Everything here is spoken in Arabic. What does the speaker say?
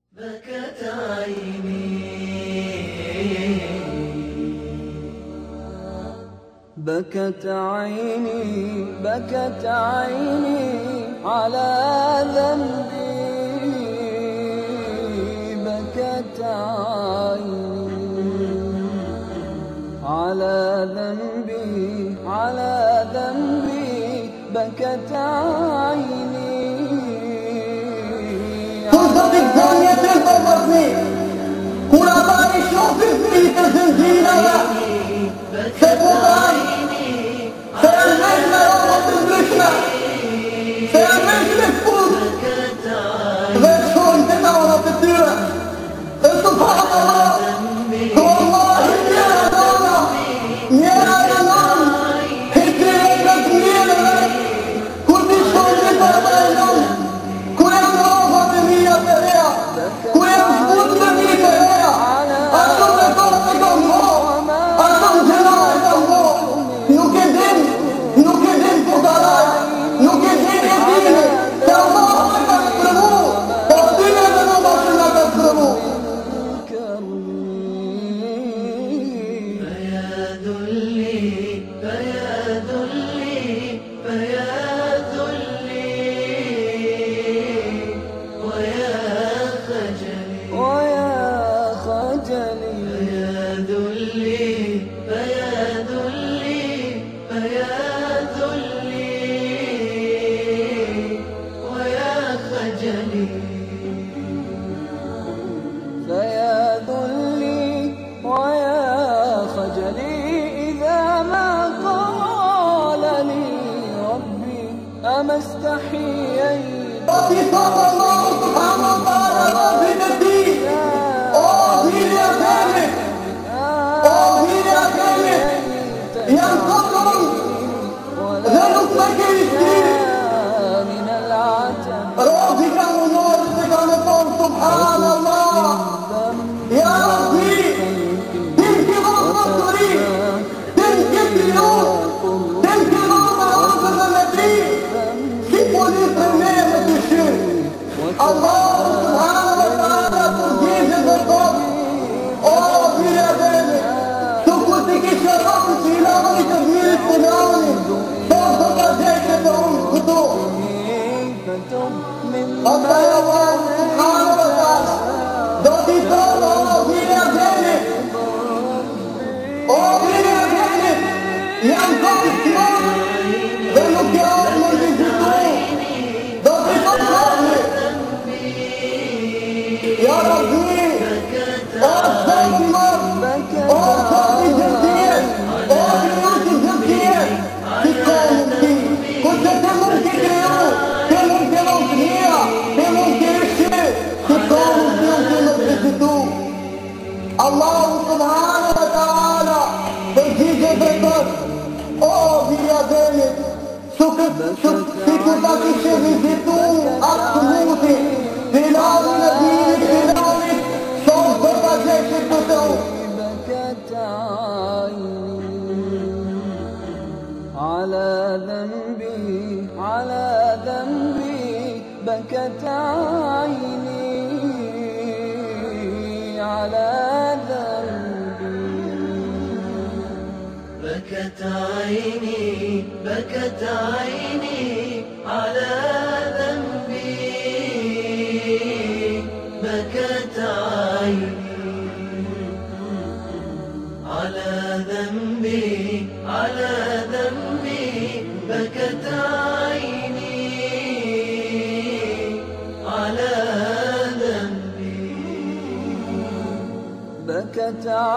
بكت عيني بكت عيني بكت عيني على ذنبي بكت عيني على ذنبي على ذنبي بكت عيني فرصة الثانية تلفظني كل أعطاني شوف في تسجيلها سيبوطان سيأمننا يا رب البشرة سيأمننا الفوز غير شون تناولة في الديرة سبحان الله والله يا دولة يا نام هدي لك ميلة كل شون تناولة كل أمراض بمية تريا كل أمفوت بمية تريا أنتم لطلقكم هو أنتم جنائكم هو نكدين فقراء نكدين يتيمة فالله لك أكرموه والدنيا لنبش لك أكرموه فيا ذلي فيا ذلي فيا ذلي ويا خجلي ويا خجلي فيا ذلي فيا ذلي فيا ذلي ويا خجلي فيا ذلي ويا خجلي إذا ما قال لي ربي أما استحييت ربي صلى الله سبحانه وتعالى ربي نبي أوهي يا كامل أوهي يا كامل ينقضم ذنبك يشتري من العتب ربي كان نور سبحان الله يا ربي تمكن البصري تمكن اليوم تمكن الأرض التي في برنامج الشرك الله سبحانه وتعالى تنجيز البصر أوه يا بني سكوتك الشرف إلى غير تغيير التناول فوق جيش دعون الخطوط الله يا الله سبحانه وتعالى دوتي صلاة ويا بني ويا بني ينقض السماء ذنوك يا أمر بالجسوم دوتي صلاة يا ربي أرسل النار أرسل الجزير أرسل الجزير في قوم فيه كنت تممكن اليوم تممكن الأغنية تممكن الشيء في قوم فيه الله سبحانه وتعالى تجيج البطر أوه يا بني سكتك الشيء أكتموتي بلال نبيك بلال صوت جيش البطر بكت عيني على ذنبي على ذنبي بكت عيني على ذنبي بكت عيني بكت عيني على ذنبي بكت عيني على ذنبي على ذنبي بكت عيني على ذنبي بكت